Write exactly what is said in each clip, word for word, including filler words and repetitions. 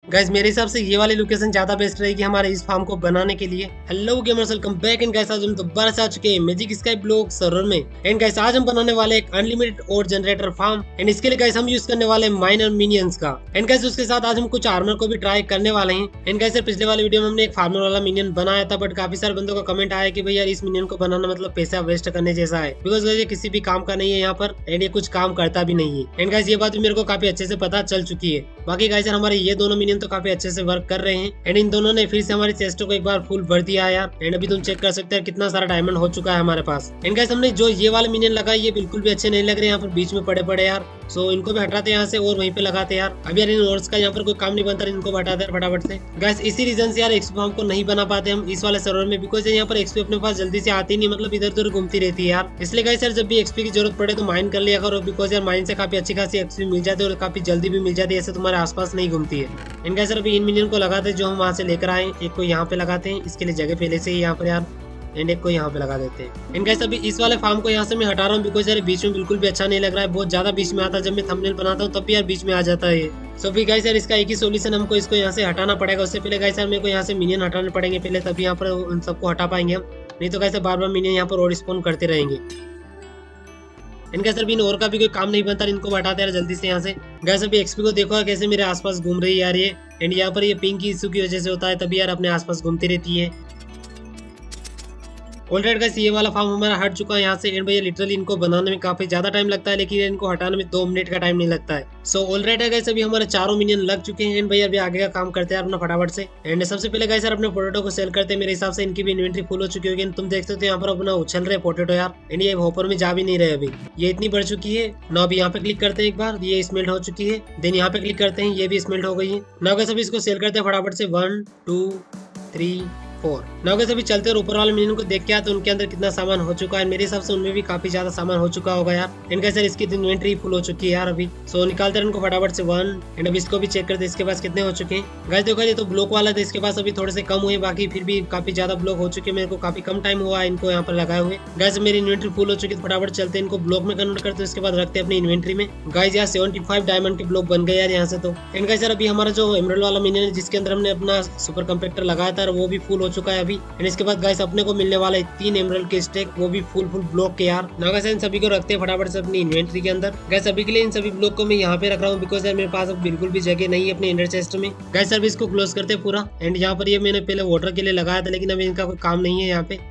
Guys मेरे हिसाब से ये वाली लोकेशन ज्यादा बेस्ट रहेगी हमारे इस फार्म को बनाने के लिए। Hello gamers, welcome back and guys आज हम दोबारा से आ चुके हैं मैजिक स्काई ब्लॉक सर्वर में। एंड गाइस आज हम बनाने वाले एक अनलिमिटेड और जनरेटर फार्म। एंड इसके लिए गाइस हम यूज करने वाले माइनर मिनियंस का। एंड गाइस उसके साथ आज हम कुछ आर्मर को भी ट्राई करने वाले हैं। एंड गाइस पिछले वाले वीडियो में हमने एक फार्मर वाला मिनियन बनाया था, बट काफी सारे बंदों का कमेंट आया कि भाई यार इस मिनियन को बनाना मतलब पैसा वेस्ट करने जैसा है, बिकॉज ये किसी भी काम का नहीं है यहाँ पर, एंड ये कुछ काम करता भी नहीं है। एंड गाइस ये बात भी मेरे को काफी अच्छे से पता चल चुकी है। बाकी गाइस हमारे ये दोनों मिनियन तो काफी अच्छे से वर्क कर रहे हैं। एंड इन दोनों ने फिर से हमारी चेस्टों को एक बार फुल भर दिया है यार। एंड अभी तुम चेक कर सकते हैं कितना सारा डायमंड हो चुका है हमारे पास। एंड गाइस हमने जो ये वाले मिनियन लगाए ये बिल्कुल भी अच्छे नहीं लग रहे यहाँ पर बीच में पड़े पड़े यार। सो इनको भी हटाते यहाँ से और वहीं पे लगाते यार। अभी यार इन ऑर्ड्स का यहाँ पर कोई काम नहीं बनता, इनको हटाते हैं फटाफट से। गाइस इसी रीजन से यार एक्सपी फार्म को नहीं बना पाते हम इस वाले सर्वर में, बिकॉज यहाँ पर एक्सपी अपने पास जल्दी से आती नहीं, मतलब इधर उधर घूमती रहती है यार। इसलिए गाइस यार जब भी एक्सपी की जरूरत पड़े तो माइन कर लिया करो, बिकॉज यार माइन से काफी अच्छी खासी एक्सपी मिल जाती है और काफी जल्दी भी मिल जाती है, ऐसे तुम्हारे आसपास नहीं घूमती है। एंड गाइस अभी इन मिनियन को लगाते जो हम वहाँ से लेकर आए, एक को यहाँ पे लगाते हैं, इसके लिए जगह पहले से ही यहाँ पर यार, एंड एक को यहाँ पे लगा देते हैं। एंड गाइस अभी इस वाले फार्म को यहाँ से मैं हटा रहा हूँ, बिकॉज यार बीच में बिल्कुल भी अच्छा नहीं लग रहा है, बहुत ज्यादा बीच में आता है। जब मैं थंबनेल बनाता हूँ तब भी यार बीच में आ जाता है। सो फिर गाइस यार इसका एक ही सोल्यूशन, हमको इसको यहाँ से हटाना पड़ेगा। उससे पहले गाइस यार मेरे को यहाँ से मिनियन हटाने पड़ेंगे पहले, तभी यहाँ पर उन सबको हटा पाएंगे हम, नहीं तो गाइस बार बार मिनियन यहाँ पर और स्पॉन करते रहेंगे। इनका सर भी इन और का भी कोई काम नहीं बनता, इनको हटाते यार जल्दी से यहाँ से। गाइस अभी एक्सपी को देखो कैसे मेरे आसपास घूम रही है यार ये। एंड यहाँ पर ये पिंक की इशू की वजह से होता है, तभी यार अपने आसपास घूमती रहती है। ऑलराइट गाइस ये वाला फार्म हमारा हट चुका है यहाँ से। एंड भैया लिटरली इनको बनाने में काफी ज्यादा टाइम लगता है, लेकिन इनको हटाने में दो मिनट का टाइम नहीं लगता है। सो ऑलराइट है गाइस अभी हमारे चारों मिनियन लग चुके हैं। एंड भैया अभी आगे का काम करते हैं अपना फटाफट से। एंड सबसे पहले गाइस यार अपने पोटैटो को सेल करते हैं। मेरे हिसाब से इनकी भी इन्वेंट्री फुल हो चुकी होगी। तुम देख सकते हो यहाँ पर अपना उछल रहे पोटैटो यार। एंड ये होपर में जा भी नहीं रहे अभी, ये इतनी बढ़ चुकी है ना। अभी यहाँ पे क्लिक करते हैं एक बार, ये स्मेल्ट हो चुकी है। देन यहाँ पे क्लिक करते हैं, ये भी स्मेल्ट हो गई है ना। गाइस अभी इसको सेल करते हैं फटाफट से। वन टू थ्री फोर ना। गाइस अभी चलते हैं ऊपर वाले मिनियन को देख के आते हैं उनके अंदर कितना सामान हो चुका है। मेरे हिसाब से उनमें भी काफी ज्यादा सामान हो चुका होगा यार। इनका सर इसकी इन्वेंट्री फुल हो चुकी है यार अभी। सो निकालते हैं इनको फटाफट से। वन एंड अभी इसको भी चेक करते हैं इसके पास कितने हो चुके हैं। गाइस देखो ये तो ब्लॉक वाला था, इसके पास अभी थोड़े से कम हुए, बाकी फिर भी काफी ज्यादा ब्लॉक हो चुके हैं। मेरे को काफी कम टाइम हुआ है इनको यहाँ पर लगाए हुए। गाइस मेरी इन्वेंट्री फुल हो चुकी है, फटाफट चलते हैं इनको ब्लॉक में कन्वर्ट करते हैं, उसके बाद रखते हैं अपनी इन्वेंट्री में। गाइस यहाँ सेवेंटी फाइव डायमंड के ब्लॉक बन गए यार यहाँ से तो। एंड गाइस यार अभी हमारा जो एमराल्ड वाला मिनियन है जिसके अंदर हमने अपना सुपर कंपैक्टर लगाया था वो भी फुल हो चुका है अभी। इसके बाद गाइस अपने को मिलने वाला है तीन एमराल्ड के स्टेक, वो भी फुल फुल ब्लॉक के यार ना। गाइस इन सभी को रखते हैं फटाफट से अपनी इन्वेंट्री के अंदर। गाइस अभी के लिए इन सभी ब्लॉक को मैं यहाँ पे रख रहा हूँ, बिकॉज यार मेरे पास अब बिल्कुल भी जगह नहीं है अपने इंडर चेस्ट में। गाइस अभी इसको क्लोज करते हैं पूरा। एंड यहाँ पर ये मैंने पहले वाटर के लिए लगाया था, लेकिन अभी इनका कोई काम नहीं है यहाँ पे।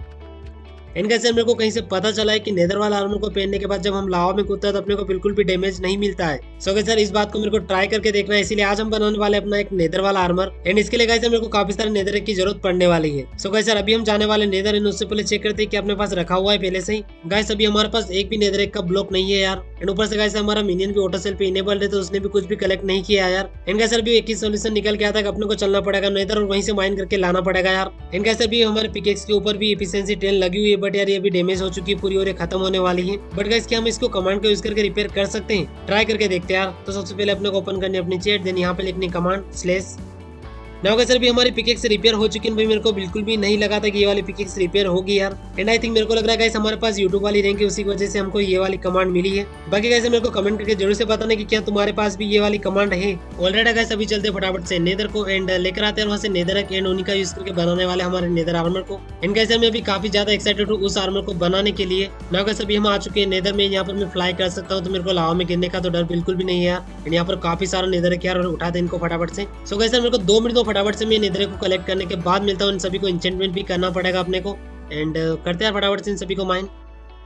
एंड गाइस मेरे को कहीं से पता चला है कि नेदर वाला आर्मर को पहनने के बाद जब हम लावा में कूदते हैं तो अपने को बिल्कुल भी डैमेज नहीं मिलता है। सो गाइस सर इस बात को मेरे को ट्राई करके देखना है, इसीलिए आज हम बनाने वाले अपना एक नेदर वाला आर्मर। एंड इसके लिए गाइस मेरे को काफी सारे नेदर की जरूरत पड़ने वाली है। सो गाइस सर अभी हम जाने वाले नेदर, एंड उससे पहले चेक करते हैं कि अपने पास रखा हुआ है पहले से ही। गाइस अभी हमारे पास एक भी नेदर का ब्लॉक नहीं है यार। एंड ऊपर से गाइस हमारा मिनियन भी ऑटो सेल पे इनेबल्ड है, तो उसने भी कुछ भी कलेक्ट नहीं किया यार। एंड गाइस सर भी एक ही सोल्यूशन निकल के आता है कि अपने को चलना पड़ेगा नेदर और वहीं से माइन करके लाना पड़ेगा यार। एंड गाइस अभी हमारे पिकेक्स के ऊपर भी एफिशिएंसी टेन लगी हुई है, बट यार ये भी डैमेज हो चुकी है पूरी और ये खत्म होने वाली है। बट गाइस क्या हम इसको कमांड का यूज करके रिपेयर कर सकते हैं? ट्राई करके देखते हैं यार। तो सबसे पहले अपने को ओपन करनी अपनी चैट, देन यहाँ पे लिखनी कमांड स्लैश। नाउ गाइस अभी हमारी पिकेक्स रिपेयर हो चुकी है। भाई मेरे को बिल्कुल भी नहीं लगा था कि ये वाली पिकेक्स रिपेयर होगी यार। एंड आई थिंक मेरे को लग रहा है गाइस हमारे पास यूट्यूब वाली रैंक है, उसी की वजह से हमको ये वाली कमांड मिली है। बाकी गाइस मेरे को कमेंट करके जरूर से बताना कि क्या तुम्हारे पास भी ये वाली कमांड है। ऑलरेडी गाइस अभी चलते फटाफट से नेदर को एंड लेकर आते हैं वहाँ से नेदर एंड उन्हीं का यूज करके बनाने वाले हमारे नेदर आर्मर को। एंड गाइस मैं अभी काफी ज्यादा एक्साइटेड हूँ उस आर्मर को बनाने के लिए। नाउ गाइस अभी हम आ चुके हैं नेदर में, यहाँ पर मैं फ्लाई कर सकता हूँ, तो मेरे को लावा में गिरने का तो डर बिल्कुल भी नहीं है यार। एंड यहाँ पर काफी सारा नेदर है यार, उठाते इनको फटाफट से। सो गाइस मेरे को दो मिनट दो फटाफट से मैं नेदर को कलेक्ट करने के बाद मिलता हूँ। इन सभी को एन्चेंटमेंट भी करना पड़ेगा अपने को। एंड uh, करते हैं फटाफट से इन सभी को माइन।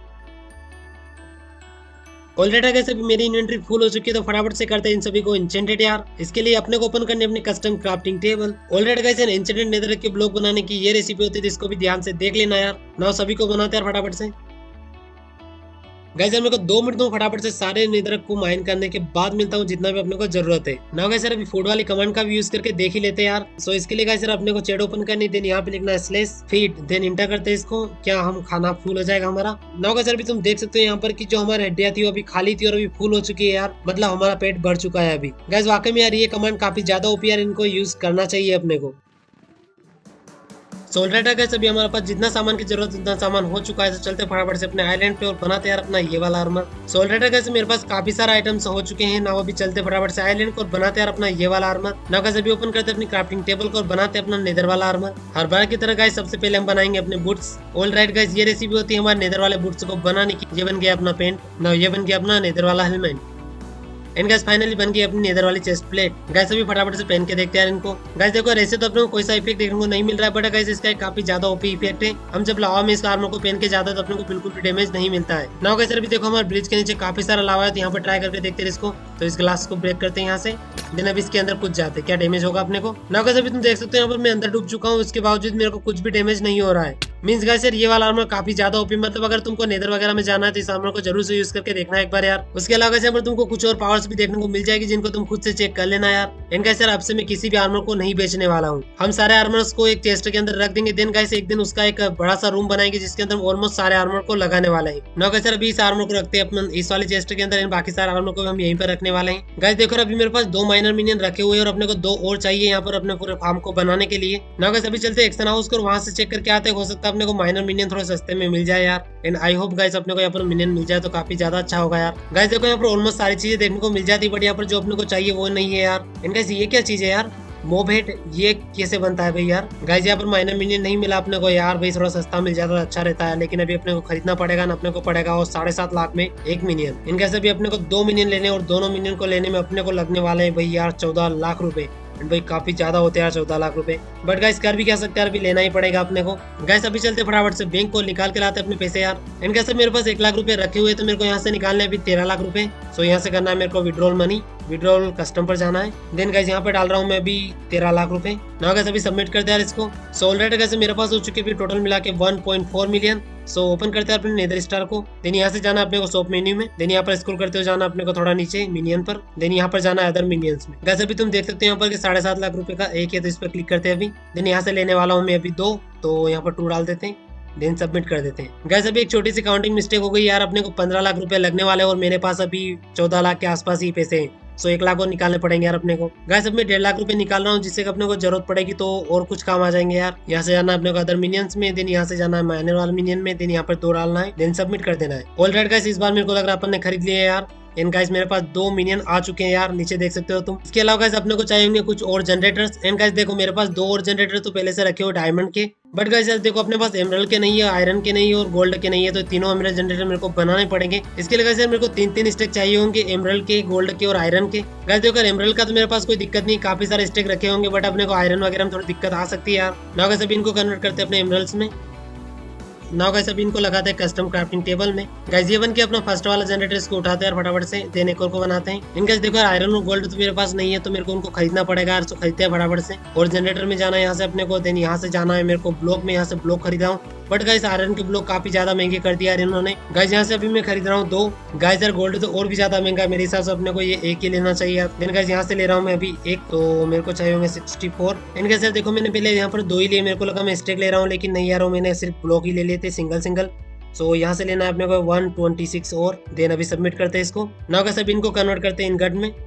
ऑलरेडी गाइस अभी मेरी इन्वेंटरी फुल हो चुकी है, तो फटाफट से करते हैं इन सभी को एन्चेंटेड यार। इसके लिए अपने को ओपन करने अपनी custom crafting table. Already guys enchanted nether के ब्लॉक बनाने की ये रेसिपी होती है, इसको भी ध्यान से देख लेना यार। नाउ सभी को बनाते हैं फटाफट से। गाइस मेरे को दो मिनट दो फटाफट से सारे नेदर को माइन करने के बाद मिलता हूँ जितना भी अपने को जरूरत है। नाउ गाइस अभी फूड वाली कमांड का भी यूज करके देख ही लेते हैं यार। सो इसके लिए गाइस अपने को चैट ओपन करनी, देन यहाँ पे लिखना है स्लैश फीड, देन इंटर करते हैं इसको। क्या हम खाना फुल हो जाएगा हमारा। नाउ गाइस अभी तुम देख सकते हो यहाँ पर की जो हमारी हड्डियां थी वो अभी खाली थी और अभी फुल हो चुकी है यार, मतलब हमारा पेट भर चुका है अभी। गाइस वाकई में यार ये कमांड काफी ज्यादा ओपी यार, इनको यूज करना चाहिए अपने को। सो ऑलराइट गाइस अभी हमारे पास जितना सामान की जरूरत उतना सामान हो चुका है। तो चलते फटाफट से अपने आइलैंड पे और बनाते यार अपना ये वाला आर्मर। सो ऑलराइट गाइस मेरे पास काफी सारे आइटम्स हो चुके हैं ना। अभी चलते फटाफट से आइलैंड को और बनाते यार अपना ये वाला आर्मर। ना गाइस अभी ओपन करते अपनी क्राफ्टिंग टेबल को और बनाते अपना नेदर वाला आर्मर। हर बार की तरह गाइस सबसे पहले हम बनाएंगे अपने बूट्स। ऑलराइट गाइस ये रेसिपी होती है हमारे नेदर वाले बूट्स को बनाने की। ये बन गया अपना पेंट ना, ये बन गया अपना नेदर वाला हेलमेट। एंड गाइस फाइनली बन गई अपनी नेदर वाली चेस्ट प्लेट। गाइस अभी फटाफट से पहन के देखते हैं इनको। गाइस देखो ऐसे तो अपने को कोई सा इफेक्ट देखने को नहीं मिल रहा है, बट गाइस इसका एक काफी ज्यादा ओपी इफेक्ट है। हम जब लावा में इस आर्मर को पहन के जाते हैं तो अपने को बिल्कुल भी डैमेज नहीं मिलता है ना। गाइस अभी देखो हमारे ब्रिज के नीचे काफी सारा लावा है, तो यहाँ पर ट्राई करके देखते हैं इसको। तो इस ग्लास को ब्रेक करते हैं यहाँ से, देन अब इसके अंदर कुछ जाते क्या डैमेज होगा अपने को ना। गाइस अभी तुम देख सकते हो यहाँ पर मैं अंदर डूब चुका हूँ, इसके बावजूद मेरे को कुछ भी डैमेज नहीं हो रहा है। मीन्स गाइस यार ये वाला आर्मर काफी ज्यादा ओपी, मतलब अगर तुमको नेदर वगैरह में जाना है तो इस आर्मर को जरूर से यूज करके देखना एक बार यार। उसके अलावा यहाँ पर तुमको कुछ और पावर्स भी देखने को मिल जाएगी जिनको तुम खुद से चेक कर लेना यार। एंड गाइस यार अब से मैं किसी भी आर्मर को नहीं बेचने वाला हूँ। हम सारे आर्मर्स को एक चेस्ट के अंदर रख देंगे, देन गाइस एक दिन उसका एक बड़ा सा रूम बनाएंगे जिसके अंदर ऑलमोस्ट सारे आर्मर को लगाने वाले हैं। ना गाइस यार अभी इस आर्मर को रखते हैं अपने इस वाले चेस्ट के अंदर, बाकी सारे आर्मर को हम यहीं पर रखने वाले हैं। गाइस देखो अभी मेरे पास दो माइनर मिनियन रखे हुए और अपने को दो और चाहिए यहाँ पर अपने पूरे फार्म को बनाने के लिए। ना गाइस अभी चलते एक्शन हाउस को वहां से चेक करके आते, हो सकता है अपने को माइनर मिनियन थोड़ा सस्ते में मिल जाए यार। एंड आई होप गाइस अपने को यहाँ पर मिनियन मिल जाए तो काफी ज्यादा अच्छा होगा यार। गाइस देखो यहाँ पर ऑलमोस्ट सारी चीजें देखने को मिल जाती है, बट यहाँ पर जो अपने को चाहिए वो नहीं है यार। एंड गाइस ये क्या चीज है यार, मोब हेड, ये कैसे बनता है भाई यार। गाइस यहाँ पर माइनर मिनियन नहीं मिला अपने को यार, भाई थोड़ा सस्ता मिल जाता अच्छा रहता है, लेकिन अभी अपने को खरीदना पड़ेगा ना। अपने को पड़ेगा और साढ़े सात लाख में एक मिनियन। इनके से भी अपने को दो मिनियन लेने और दोनों मिनियन को लेने में अपने को लगने वाले हैं भाई यार चौदह लाख रुपए। भाई काफी ज्यादा होते हैं यार चौदह लाख रुपए, बट गाइस कर भी क्या सकते हैं, अभी लेना ही पड़ेगा अपने को। गाइस अभी चलते फटाफट से बैंक को निकाल के लाते अपने पैसे यार। इनके से मेरे पास एक लाख रुपए रखे हुए, तो मेरे को यहाँ से निकालने अभी तेरह लाख रुपए। सो यहाँ से करना है मेरे को विड्रॉल मनी, विड्रॉल कस्टम पर जाना है। देन गाइस यहाँ पे डाल रहा हूँ मैं अभी तेरह लाख रुपए ना। गाइस अभी सबमिट करते हैं इसको। सो ऑलरेडी गाइस मेरे पास हो चुके टोटल मिला के one point four million. So open करते हैं अपने नेदर स्टार को, देन यहाँ से जाना अपने को शॉप मेन्यू में, देन यहाँ पर स्क्रॉल करते हुए जाना अपने को थोड़ा नीचे मिनियन पर, देन यहाँ पर जाना अदर मिनियंस में। गाइस अभी तुम देख सकते हो यहाँ पर साढ़े सात लाख रुपए का एक है, तो इस पर क्लिक करते हैं अभी। देन यहाँ से लेने वाला हूँ मैं अभी दो, तो यहाँ पर टू डाल देते हैं, देन सबमिट कर देते हैं। गाइस अभी एक छोटी सी काउंटिंग मिस्टेक हो गई यार, अपने को पंद्रह लाख रुपए लगने वाले और मेरे पास अभी चौदह लाख के आसपास ही पैसे हैं। सो एक लाख और निकालने पड़ेंगे यार अपने को। गाइस अब मैं डेढ़ लाख रुपए निकाल रहा हूँ, जिससे अपने को जरूरत पड़ेगी तो और कुछ काम आ जाएंगे यार। यहाँ से जाना है अपने को अदर मिनियंस में, देन यहाँ से जाना है माइनर वाले मिनियन में, देन यहाँ पर दो डालना है, देन सबमिट कर देना है। ऑलराइट गाइस इस बार मेरे को लग रहा है अपन ने खरीद लिया यार। एंड गाइस मेरे पास दो मिनियन आ चुके हैं यार, नीचे देख सकते हो तुम। इसके अलावा गाइस अपने को चाहिए होंगे कुछ और जनरेटर्स। एंड गाइस देखो मेरे पास दो और जनरेटर तो पहले से रखे हो डायमंड के, बट गाइस देखो अपने पास एमरल्ड के नहीं है, आयरन के नहीं है और गोल्ड के नहीं है, तो तीनों मेरे जनरेटर मेरे को बनाने पड़ेंगे। इसके लिए गाइस मेरे को तीन तीन स्टेक चाहिए होंगे, एमरल्ड के, गोल्ड के और आयरन के। गाइस देखो एमरल्ड का तो मेरे पास कोई दिक्कत नहीं, काफी सारे स्टेक रखे होंगे, बट अपने को आयरन वगैरह में थोड़ी दिक्कत आ सकती है यार। ना गाइस अभी इनको कन्वर्ट करते हैं अपने एमरल्ड्स में। नाउ गाइस अभी इनको लगाते हैं कस्टम क्राफ्टिंग टेबल में। गाइस ये बन के अपना फर्स्ट वाला जनरेटर इसको उठाते हैं और फटाफट से देन एक और को बनाते हैं। इनका देखो आयरन और गोल्ड तो मेरे पास नहीं है, तो मेरे को उनको खरीदना पड़ेगा यार। तो खरीदते हैं फटाफट से और जनरेटर में जाना है यहाँ से अपने को, देन यहाँ से जाना है मेरे को ब्लॉक में, यहाँ से ब्लॉक खरीदा हूँ, बट गाइस आयरन के ब्लॉक काफी ज्यादा महंगे कर दिया यार इन्होंने। गाइस यहाँ से अभी मैं खरीद रहा हूँ दो। गाइस यार गोल्ड तो और भी ज्यादा महंगा है, मेरे हिसाब से अपने को ये एक ही लेना चाहिए। देन गाइस यहाँ से ले रहा हूँ मैं अभी एक, तो मेरे को चाहिए होंगे सिक्सटी फोर। इनके सर देखो मैंने पहले यहाँ पर दो ही लिए, मेरे को लगा मैं स्टेक ले रहा हूँ, लेकिन नहीं यार मैंने सिर्फ ब्लॉक ही ले लिए थे सिंगल सिंगल। सो यहाँ से लेना है अपने को वन ट्वेंटी सिक्स और देन अभी सबमिट करते हैं इसको। नाउ गाइस अभी इनको कन्वर्ट करते हैं इन गट में।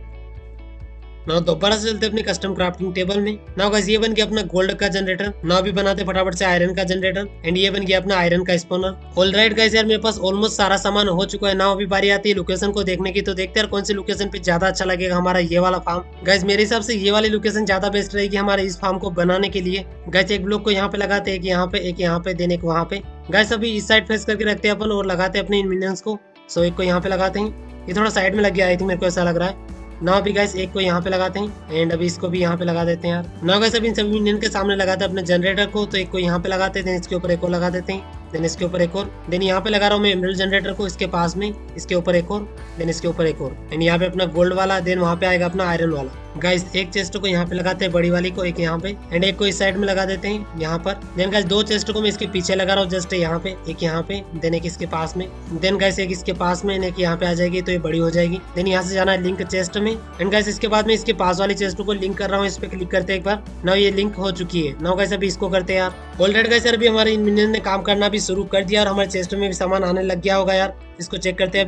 नाउ दोबारा से चलते अपने कस्टम क्राफ्टिंग टेबल में। नाउ गाइस ये बन गया अपना गोल्ड का जनरेटर। नाउ भी बनाते फटाफट से आयरन का जनरेटर, एंड ये बन गया अपना आयरन का स्पॉनर। ऑलराइट गाइस यार मेरे पास ऑलमोस्ट सारा सामान हो चुका है। नाउ अभी बारी आती है लोकेशन को देखने की, तो देखते हैं कौन सी लोकेशन पे ज्यादा अच्छा लगेगा हमारा ये वाला फार्म। गाइस मेरे हिसाब से ये वाली लोकेशन ज्यादा बेस्ट रहेगी हमारे इस फार्म को बनाने के लिए। गाइस एक ब्लॉक को यहाँ पे लगाते हैं, एक यहाँ पे, एक यहाँ पे, देन एक वहाँ पे। गाइस अभी इस साइड फेस करके रखते हैं अपन और लगाते हैं अपने इन मिनियंस को। सो एक को यहाँ पे लगाते हैं, ये थोड़ा साइड में लग गया आई थिंक, मेरे को ऐसा लग रहा है। नाउ भी गाइस एक को यहाँ पे लगाते हैं, एंड अभी इसको भी यहाँ पे लगा देते हैं यार। नाउ गाइस अभी इन सभी मिनियन के सामने लगाते हैं अपने जनरेटर को, तो एक को यहाँ पे लगाते हैं, देन इसके ऊपर एक और लगा देते हैं, देन इसके ऊपर एक और, देन यहाँ पे लगा रहा हूँ मैं एमरल्ड जनरेटर को, इसके पास में इसके ऊपर एक और, देन इसके ऊपर एक और, एंड यहाँ पे अपना गोल्ड वाला, देन वहाँ पे आएगा अपना आयरन वाला। गाइस एक चेस्ट को यहाँ पे लगाते हैं बड़ी वाली को, एक यहाँ पे, एंड एक को इस साइड में लगा देते हैं यहाँ पर। देन गाइस दो चेस्ट को मैं इसके पीछे लगा रहा हूँ, जस्ट यहाँ पे, एक यहाँ पे, देन एक इसके पास में, देन गाइस एक इसके पास में, एक यहाँ पे आ जाएगी तो ये बड़ी हो जाएगी। देन यहाँ से जाना है लिंक चेस्ट में, एंड गाइस इसके बाद में इसके पास वाली चेस्ट को लिंक कर रहा हूँ, इस पे क्लिक करते हैं एक बार। नाउ ये लिंक हो चुकी है। नाउ गाइस अभी इसको करते हैं यार। ऑलरेडी गाइस अभी हमारे इन मिनियन ने काम करना भी शुरू कर दिया और हमारे चेस्ट में भी सामान आने लग गया होगा यार। इसको चेक करते हैं अभी।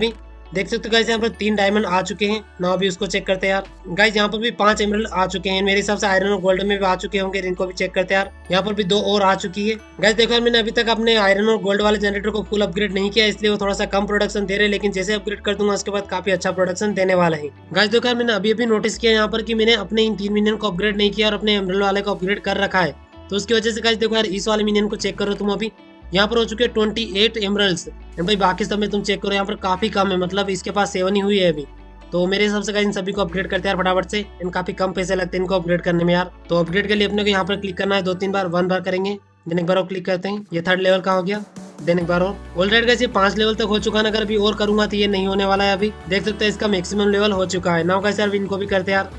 देख सकते हो गाइस यहाँ पर तीन डायमंड आ चुके हैं ना। अभी उसको चेक करते हैं यार। गाइस यहाँ पर भी पांच एमरल्ड आ चुके हैं, मेरे हिसाब से आयरन और गोल्ड में भी आ चुके होंगे, इनको भी चेक करते हैं यार। यहाँ पर भी दो और आ चुकी है। गाइस देखो यार मैंने अभी तक अपने आयरन और गोल्ड वाले जनरेटर को फुल अपग्रेड नहीं किया, इसलिए वो थोड़ा सा कम प्रोडक्शन दे रहे हैं, लेकिन जैसे अपग्रेड कर दूंगा उसके बाद काफी अच्छा प्रोडक्शन देने वाला है। गाइस देखो यार मैंने अभी अभी नोटिस किया यहाँ पर कि मैंने अपने इन तीन मिनियन को अपग्रेड नहीं किया और अपने एमरल्ड वाले को अपग्रेड कर रखा है, तो उसकी वजह से गाइस देखो यार इस वाले मिनियन को चेक करो तुम। अभी यहाँ पर हो चुके हैं ट्वेंटी एट एमरल्ड्स एंड भाई बाकी सब में तुम चेक करो यहाँ पर काफी कम है, मतलब इसके पास सेवन ही हुई है अभी। तो मेरे हिसाब से गाइस इन सभी को अपग्रेड करते हैं यार फटाफट से, इन काफी कम पैसे लगते हैं इनको अपग्रेड करने में यार। तो अपग्रेड के लिए अपने को यहाँ पर क्लिक करना है दो तीन बार, वन बार करेंगे, देन एक बार और क्लिक करते हैं। ये थर्ड लेवल का हो गया, देन एक बार और। ऑलरेडी गाइस ये पांच लेवल तक हो चुका है, अगर अभी और करूंगा तो ये नहीं होने वाला है। अभी देख सकते हैं इसका मैक्सिमम लेवल हो चुका है। नाउ गाइस यार इनको भी करते हैं यार।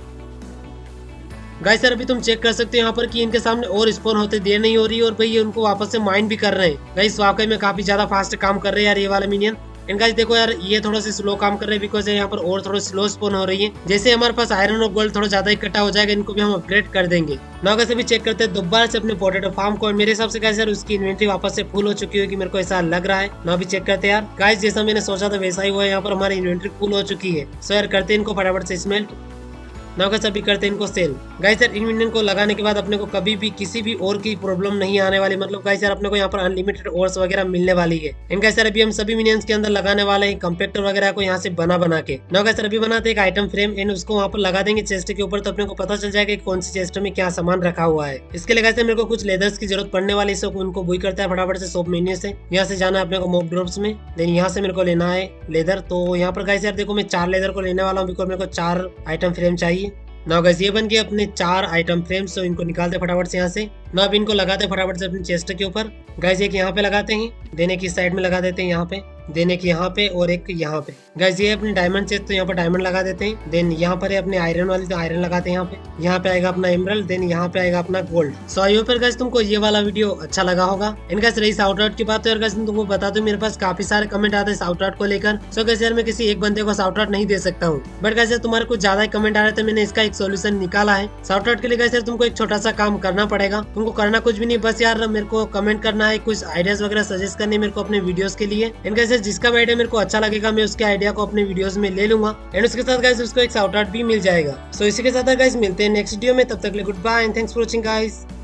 गाइस यार अभी तुम चेक कर सकते हो यहाँ पर कि इनके सामने और स्पॉन होते देर नहीं हो रही है और भाई ये उनको वापस से माइंड भी कर रहे हैं। गाइस वाकई में काफी ज्यादा फास्ट काम कर रहे हैं यार ये वाले मिनियन। एंड गाइस देखो यार ये थोड़ा सा स्लो काम कर रहे हैं बिकॉज यहाँ पर और थोड़ा स्लो स्पॉन हो रही है। जैसे हमारे पास आयरन और गोल्ड थोड़ा ज्यादा इकट्ठा हो जाएगा, इनको भी हम अपग्रेड कर देंगे। ना गाइस अभी चेक करते हैं दोबारा से अपने पोटैटो फार्म को, और मेरे हिसाब से गाइस यार उसकी इन्वेंटरी वापस से फुल हो चुकी होगी, मेरे को ऐसा लग रहा है। ना अभी चेक करते हैं यार। गाइस जैसा मैंने सोचा था वैसा ही हुआ है, यहाँ पर हमारी इन्वेंटरी फुल हो चुकी है। सो यार करते हैं इनको फटाफट से स्मेल्ट। ना गाइस अभी करते हैं इनको सेल। गाइस यार इन मिनियन को लगाने के बाद अपने को कभी भी किसी भी और की प्रॉब्लम नहीं आने वाली, मतलब गाइस यार अपने को यहाँ पर अनलिमिटेड ओर्स वगैरह मिलने वाली है। इन गाइस यार अभी हम सभी मिनियंस के अंदर लगाने वाले हैं कंपेक्टर वगैरह को यहाँ से बना बना के। ना गाइस यार अभी बनाते एक आइटम फ्रेम एंड उसको वहाँ पर लगा देंगे चेस्ट के ऊपर, तो अपने को पता चल जाएगा कौन सी चेस्ट में क्या सामान रखा हुआ है। इसके लिए गाइस मेरे को कुछ लेदर्स की जरूरत पड़ने वाली है, उनको बुई करता है फटाफट से शॉप मेन्यू से। यहाँ से जाना है अपने को मॉब ड्रॉप्स में, देन यहाँ से मेरे को लेना है लेदर। तो यहाँ पर गाइस यार देखो मैं चार लेदर को लेने वाला हूँ बिकॉज मेरे को चार आइटम फ्रेम चाहिए। ना गाइस ये बन गए अपने चार आइटम फ्रेम्स, तो इनको निकालते फटाफट से यहाँ से। ना अब इनको लगाते फटाफट से अपने चेस्ट के ऊपर। गाइस एक यहाँ पे लगाते हैं, देने की साइड में लगा देते हैं यहाँ पे, देने की यहाँ पे और एक यहाँ पे। गाइस ये अपने डायमंड चेस्ट, तो यहाँ पर डायमंड लगा देते हैं। देन यहाँ पर है अपने आयरन वाली, तो आयरन लगाते हैं यहाँ पे। यहाँ पे आएगा अपना एमरल्ड, देन यहाँ पे आएगा अपना gold. So I hope guys तुमको ये वाला वीडियो अच्छा लगा होगा। एंड गाइस रही शाउट आउट की बात, तो यार गाइस तुमको बता दूं मेरे पास काफी सारे कमेंट आते हैं शाउट आउट को लेकर। सो गाइस यार मैं किसी एक बंदे को शाउट आउट नहीं दे सकता हूँ, बट गाइस यार तुम्हारे कुछ ज्यादा कमेंट आ रहे थे, मैंने इसका एक सोल्यूशन निकाला है। शाउट आउट के लिए गाइस यार तुमको एक छोटा सा काम करना पड़ेगा। तुमको करना कुछ भी नहीं, बस यार मेरे को कमेंट करना है, कुछ आइडियाज वगैरह सजेस्ट करने मेरे को अपने वीडियोस के लिए। एंड गाइस जिसका भी आइडिया मेरे को अच्छा लगेगा मैं उसके आइडिया को अपने वीडियोस में ले लूंगा, एंड उसके साथ गाइस उसको एक शाउट आउट भी मिल जाएगा। सो इसी के साथ गाइस मिलते हैं नेक्स्ट वीडियो में, तब तक के लिए goodbye and thanks for watching guys.